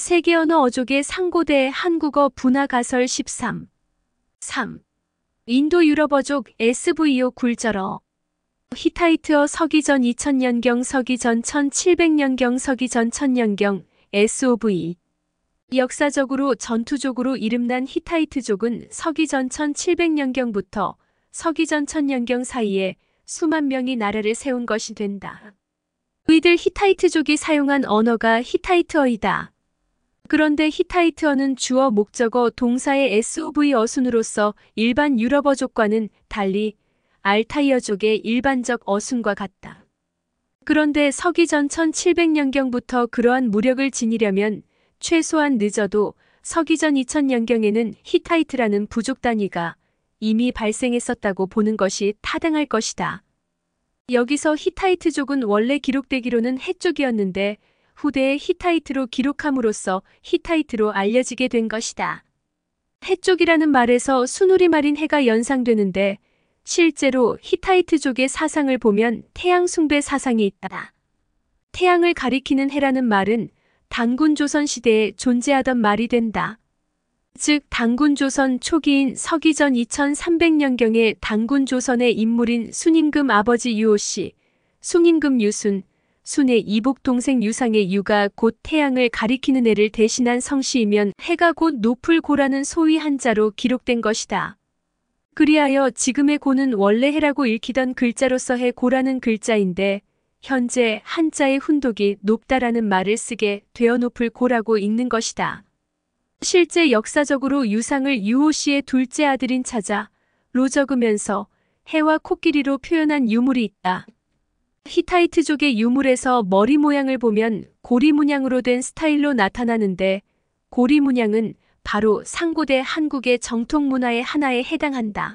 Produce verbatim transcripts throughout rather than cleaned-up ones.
세계 언어 어족의 상고대 한국어 분화 가설 십삼. 삼. 인도 유럽 어족 에스브이오 굴절어. 히타이트어 서기전 이천 년경 서기전 천칠백 년경 서기전 천 년경 에스오브이. 역사적으로 전투족으로 이름난 히타이트족은 서기전 천칠백 년경부터 서기전 천 년경 사이에 수만 명이 나라를 세운 것이 된다. 이들 히타이트족이 사용한 언어가 히타이트어이다. 그런데 히타이트어는 주어 목적어 동사의 에스오브이 어순으로서 일반 유럽어족과는 달리 알타이어족의 일반적 어순과 같다. 그런데 서기전 천칠백 년경부터 그러한 무력을 지니려면 최소한 늦어도 서기전 이천 년경에는 히타이트라는 부족 단위가 이미 발생했었다고 보는 것이 타당할 것이다. 여기서 히타이트족은 원래 기록되기로는 헷족이었는데 후대에 히타이트로 기록함으로써 히타이트로 알려지게 된 것이다. 헷족이라는 말에서 순우리말인 해가 연상되는데 실제로 히타이트족의 사상을 보면 태양 숭배 사상이 있다. 태양을 가리키는 해라는 말은 단군 조선 시대에 존재하던 말이 된다. 즉 단군 조선 초기인 서기전 이천삼백 년경에 단군 조선의 인물인 순임금 아버지 유오씨, 숭임금 유순, 순의 이복 동생 유상의 유가 곧 태양을 가리키는 해를 대신한 성씨이면 해가 곧 높을 고라는 소위 한자로 기록된 것이다. 그리하여 지금의 고는 원래 해라고 읽히던 글자로서 해 고라는 글자인데 현재 한자의 훈독이 높다라는 말을 쓰게 되어 높을 고라고 읽는 것이다. 실제 역사적으로 유상을 유오씨의 둘째 아들인 차자로 적으면서 해와 코끼리로 표현한 유물이 있다. 히타이트족의 유물에서 머리 모양을 보면 고리 문양으로 된 스타일로 나타나는데 고리 문양은 바로 상고대 한국의 정통 문화의 하나에 해당한다.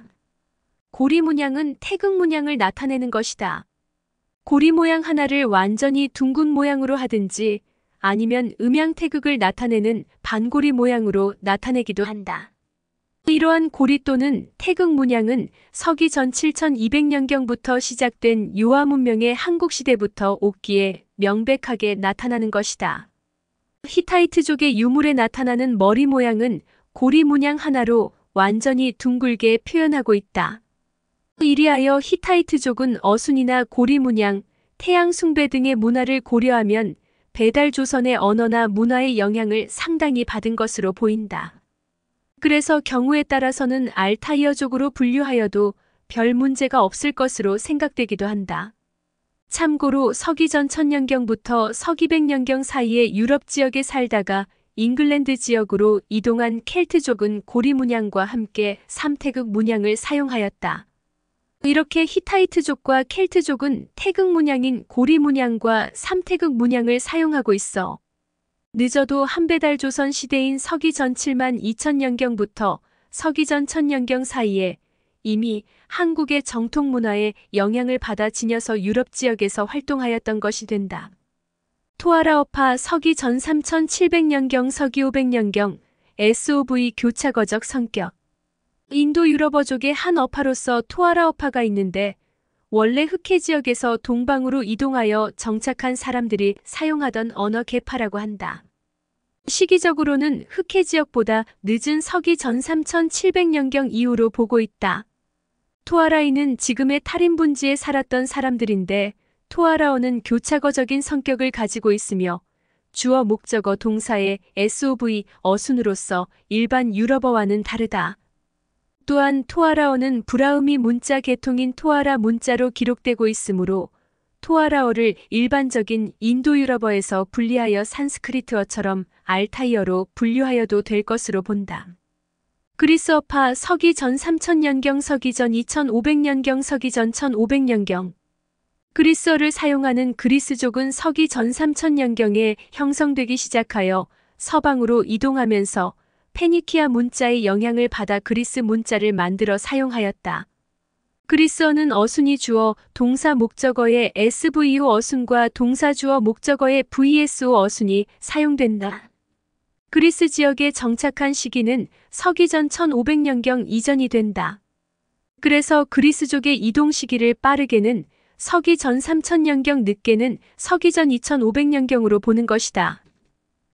고리 문양은 태극 문양을 나타내는 것이다. 고리 모양 하나를 완전히 둥근 모양으로 하든지 아니면 음양태극을 나타내는 반고리 모양으로 나타내기도 한다. 이러한 고리 또는 태극 문양은 서기전 칠천이백 년경부터 시작된 유화 문명의 한국시대부터 옥기에 명백하게 나타나는 것이다. 히타이트족의 유물에 나타나는 머리 모양은 고리 문양 하나로 완전히 둥글게 표현하고 있다. 이리하여 히타이트족은 어순이나 고리 문양, 태양 숭배 등의 문화를 고려하면 배달 조선의 언어나 문화의 영향을 상당히 받은 것으로 보인다. 그래서 경우에 따라서는 알타이어족으로 분류하여도 별 문제가 없을 것으로 생각되기도 한다. 참고로 서기전 천년경부터 서기백년경 사이의 유럽 지역에 살다가 잉글랜드 지역으로 이동한 켈트족은 고리 문양과 함께 삼태극 문양을 사용하였다. 이렇게 히타이트족과 켈트족은 태극 문양인 고리 문양과 삼태극 문양을 사용하고 있어 늦어도 한배달 조선 시대인 서기전 칠만 이천 년경부터 서기전 천 년경 사이에 이미 한국의 정통 문화에 영향을 받아 지녀서 유럽 지역에서 활동하였던 것이 된다. 토아라어파 서기전 삼천칠백 년경 서기 오백 년경 에스오브이 교차거적 성격. 인도 유럽어족의 한 어파로서 토아라어파가 있는데 원래 흑해 지역에서 동방으로 이동하여 정착한 사람들이 사용하던 언어 계파라고 한다. 시기적으로는 흑해 지역보다 늦은 서기전 삼천칠백 년경 이후로 보고 있다. 토아라이는 지금의 탈인분지에 살았던 사람들인데 토아라어는 교차거적인 성격을 가지고 있으며 주어 목적어 동사의 에스오브이 어순으로서 일반 유럽어와는 다르다. 또한 토아라어는 브라흐미 문자 계통인 토아라 문자로 기록되고 있으므로 토아라어를 일반적인 인도 유럽어에서 분리하여 산스크리트어처럼 알타이어로 분류하여도 될 것으로 본다. 그리스어파 서기전 삼천 년경 서기전 이천오백 년경 서기전 천오백 년경 그리스어를 사용하는 그리스족은 서기전 삼천 년경에 형성되기 시작하여 서방으로 이동하면서 페니키아 문자의 영향을 받아 그리스 문자를 만들어 사용하였다. 그리스어는 어순이 주어 동사 목적어의 에스브이오 어순과 동사 주어 목적어의 브이에스오 어순이 사용된다. 그리스 지역에 정착한 시기는 서기전 천오백 년경 이전이 된다. 그래서 그리스족의 이동 시기를 빠르게는 서기전 삼천 년경 늦게는 서기전 이천오백 년경으로 보는 것이다.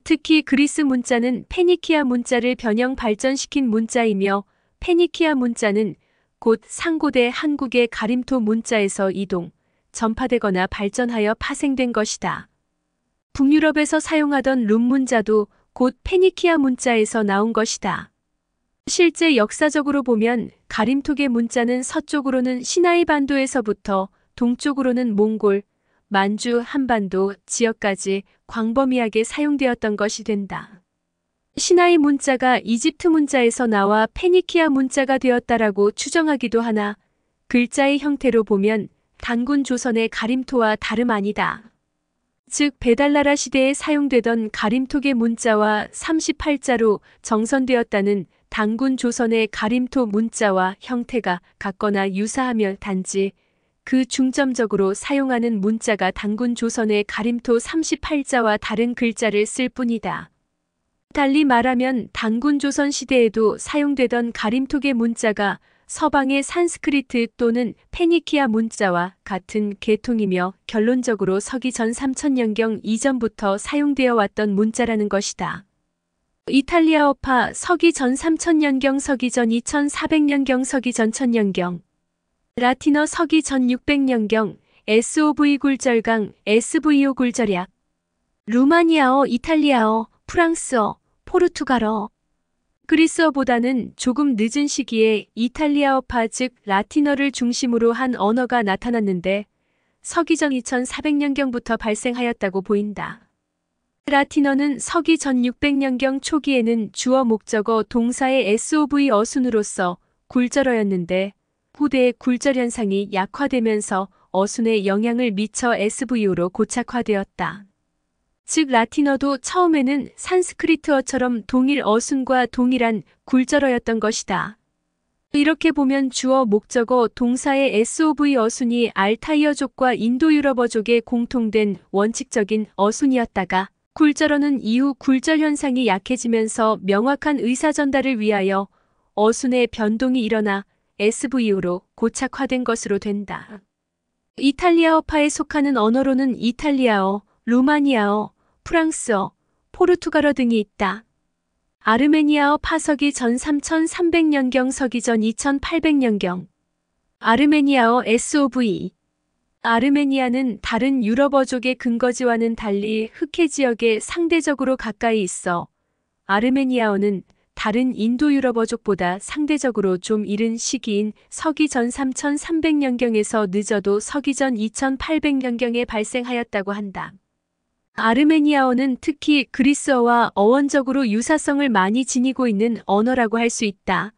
특히 그리스 문자는 페니키아 문자를 변형 발전시킨 문자이며 페니키아 문자는 곧 상고대 한국의 가림토 문자에서 이동, 전파되거나 발전하여 파생된 것이다. 북유럽에서 사용하던 룸 문자도 곧 페니키아 문자에서 나온 것이다. 실제 역사적으로 보면 가림톡의 문자는 서쪽으로는 시나이 반도에서부터 동쪽으로는 몽골, 만주 한반도 지역까지 광범위하게 사용되었던 것이 된다. 시나이 문자가 이집트 문자에서 나와 페니키아 문자가 되었다라고 추정하기도 하나 글자의 형태로 보면 단군 조선의 가림토와 다름 아니다. 즉 베달나라 시대에 사용되던 가림톡의 문자와 삼십팔 자로 정선되었다는 단군 조선의 가림토 문자와 형태가 같거나 유사하며 단지 그 중점적으로 사용하는 문자가 단군 조선의 가림토 삼십팔 자와 다른 글자를 쓸 뿐이다. 달리 말하면 단군 조선 시대에도 사용되던 가림톡의 문자가 서방의 산스크리트 또는 페니키아 문자와 같은 계통이며 결론적으로 서기 전 삼천 년경 이전부터 사용되어 왔던 문자라는 것이다. 이탈리아어파 서기 전 삼천 년경 서기 전 이천사백 년경 서기 전 천 년경 라틴어 서기 전 육백 년경 에스오브이 굴절강 에스브이오 굴절약 루마니아어 이탈리아어 프랑스어 포르투갈어 그리스어보다는 조금 늦은 시기에 이탈리아어파 즉 라틴어를 중심으로 한 언어가 나타났는데 서기 전 이천사백 년경부터 발생하였다고 보인다. 라틴어는 서기 전 육백 년경 초기에는 주어 목적어 동사의 에스오브이 어순으로서 굴절어였는데 후대에 굴절 현상이 약화되면서 어순에 영향을 미쳐 에스브이오로 고착화되었다. 즉 라틴어도 처음에는 산스크리트어처럼 동일 어순과 동일한 굴절어였던 것이다. 이렇게 보면 주어 목적어 동사의 에스오브이 어순이 알타이어족과 인도유럽어족의 공통된 원칙적인 어순이었다가 굴절어는 이후 굴절 현상이 약해지면서 명확한 의사 전달을 위하여 어순의 변동이 일어나 에스브이오로 고착화된 것으로 된다. 이탈리아어파에 속하는 언어로는 이탈리아어, 루마니아어, 프랑스어, 포르투갈어 등이 있다. 아르메니아어 파서기 전 삼천삼백 년경 서기 전 이천팔백 년경 아르메니아어 에스오브이 아르메니아는 다른 유럽어족의 근거지와는 달리 흑해 지역에 상대적으로 가까이 있어 아르메니아어는 다른 인도유럽어족보다 상대적으로 좀 이른 시기인 서기 전 삼천삼백 년경에서 늦어도 서기 전 이천팔백 년경에 발생하였다고 한다. 아르메니아어는 특히 그리스어와 어원적으로 유사성을 많이 지니고 있는 언어라고 할 수 있다.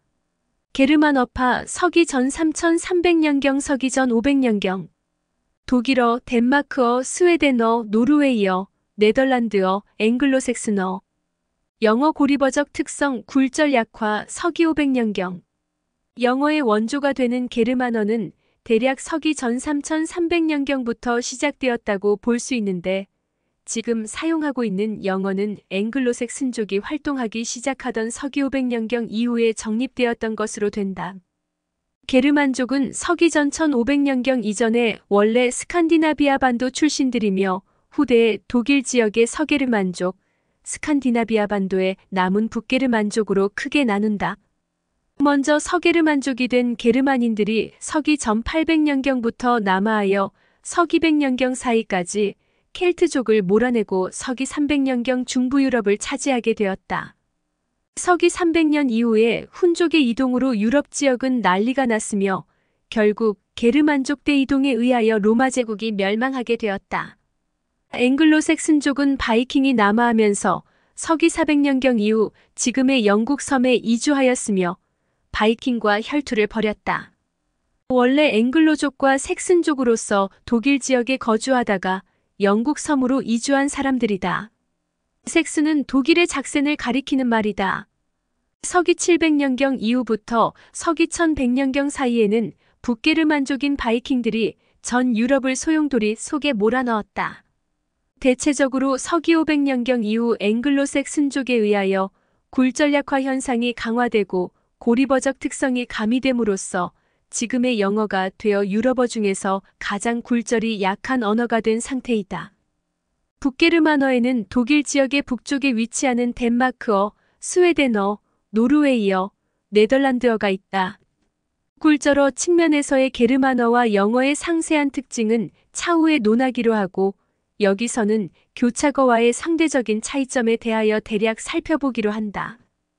게르만어파 서기 전 삼천삼백 년경 서기 전 오백 년경 독일어, 덴마크어, 스웨덴어, 노르웨이어, 네덜란드어, 앵글로색슨어 영어 고리버적 특성 굴절 약화 서기 오백 년경 영어의 원조가 되는 게르만어는 대략 서기 전 삼천삼백 년경부터 시작되었다고 볼 수 있는데 지금 사용하고 있는 영어는 앵글로색슨족이 활동하기 시작하던 서기 오백 년경 이후에 정립되었던 것으로 된다. 게르만족은 서기 전 천오백 년경 이전에 원래 스칸디나비아 반도 출신들이며 후대에 독일 지역의 서게르만족, 스칸디나비아 반도의 남은 북게르만족으로 크게 나눈다. 먼저 서게르만족이 된 게르만인들이 서기 전 팔백 년경부터 남하하여 서기 백 년경 사이까지 켈트족을 몰아내고 서기 삼백 년경 중부 유럽을 차지하게 되었다. 서기 삼백 년 이후에 훈족의 이동으로 유럽 지역은 난리가 났으며 결국 게르만족 대이동에 의하여 로마 제국이 멸망하게 되었다. 앵글로색슨족은 바이킹이 남하하면서 서기 사백 년경 이후 지금의 영국 섬에 이주하였으며 바이킹과 혈투를 벌였다. 원래 앵글로족과 색슨족으로서 독일 지역에 거주하다가 영국 섬으로 이주한 사람들이다. 색슨은 독일의 작센을 가리키는 말이다. 서기 칠백 년경 이후부터 서기 천백 년경 사이에는 북게르만족인 바이킹들이 전 유럽을 소용돌이 속에 몰아넣었다. 대체적으로 서기 오백 년경 이후 앵글로색슨족에 의하여 굴절약화 현상이 강화되고 고리버적 특성이 가미됨으로써 지금의 영어가 되어 유럽어 중에서 가장 굴절이 약한 언어가 된 상태이다. 북게르만어에는 독일 지역의 북쪽에 위치하는 덴마크어, 스웨덴어, 노르웨이어, 네덜란드어가 있다. 굴절어 측면에서의 게르만어와 영어의 상세한 특징은 차후에 논하기로 하고, 여기서는 교차거와의 상대적인 차이점에 대하여 대략 살펴보기로 한다.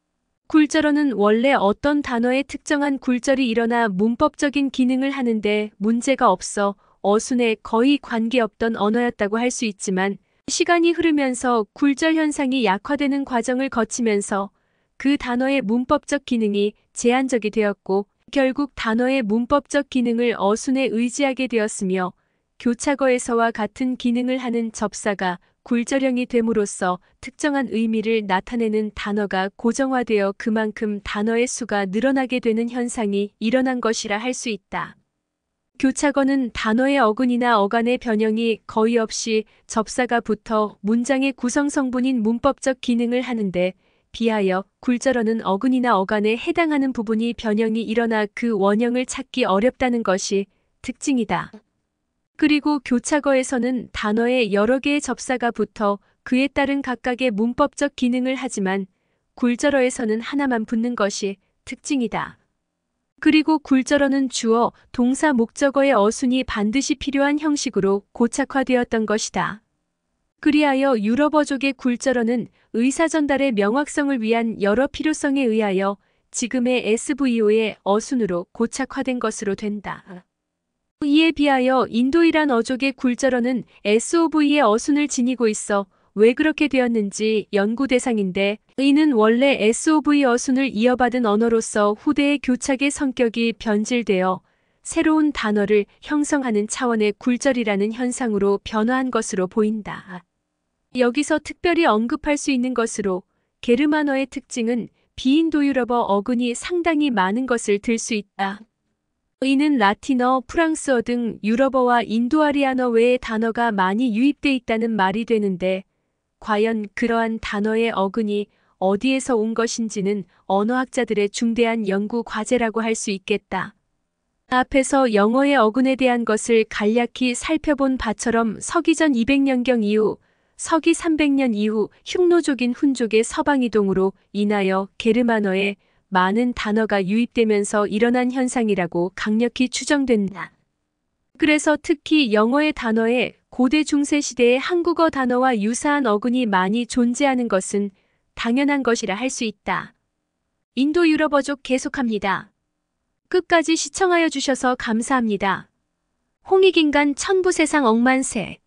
굴절어는 원래 어떤 단어의 특정한 굴절이 일어나 문법적인 기능을 하는데 문제가 없어 어순에 거의 관계없던 언어였다고 할 수 있지만, 시간이 흐르면서 굴절 현상이 약화되는 과정을 거치면서 그 단어의 문법적 기능이 제한적이 되었고, 결국 단어의 문법적 기능을 어순에 의지하게 되었으며, 교차거에서와 같은 기능을 하는 접사가 굴절형이 됨으로써 특정한 의미를 나타내는 단어가 고정화되어 그만큼 단어의 수가 늘어나게 되는 현상이 일어난 것이라 할 수 있다. 교차거는 단어의 어근이나 어간의 변형이 거의 없이 접사가 붙어 문장의 구성 성분인 문법적 기능을 하는데 비하여 굴절어는 어근이나 어간에 해당하는 부분이 변형이 일어나 그 원형을 찾기 어렵다는 것이 특징이다. 그리고 교차거에서는 단어에 여러 개의 접사가 붙어 그에 따른 각각의 문법적 기능을 하지만 굴절어에서는 하나만 붙는 것이 특징이다. 그리고 굴절어는 주어, 동사, 목적어의 어순이 반드시 필요한 형식으로 고착화되었던 것이다. 그리하여 유럽어족의 굴절어는 의사전달의 명확성을 위한 여러 필요성에 의하여 지금의 에스브이오의 어순으로 고착화된 것으로 된다. 이에 비하여 인도이란 어족의 굴절어는 에스오브이의 어순을 지니고 있어 왜 그렇게 되었는지 연구 대상인데, 이는 원래 에스오브이 어순을 이어받은 언어로서 후대의 교착의 성격이 변질되어 새로운 단어를 형성하는 차원의 굴절이라는 현상으로 변화한 것으로 보인다. 여기서 특별히 언급할 수 있는 것으로 게르만어의 특징은 비인도유럽어 어근이 상당히 많은 것을 들 수 있다. 이는 라틴어, 프랑스어 등 유럽어와 인도아리안어 외의 단어가 많이 유입돼 있다는 말이 되는데, 과연 그러한 단어의 어근이 어디에서 온 것인지는 언어학자들의 중대한 연구 과제라고 할 수 있겠다. 앞에서 영어의 어근에 대한 것을 간략히 살펴본 바처럼 서기전 이백 년경 이후, 서기 삼백 년 이후 흉노족인 훈족의 서방이동으로 인하여 게르만어에 많은 단어가 유입되면서 일어난 현상이라고 강력히 추정된다. 그래서 특히 영어의 단어에 고대 중세 시대의 한국어 단어와 유사한 어근이 많이 존재하는 것은 당연한 것이라 할 수 있다. 인도 유럽어족 계속합니다. 끝까지 시청하여 주셔서 감사합니다. 홍익인간 천부세상 억만세.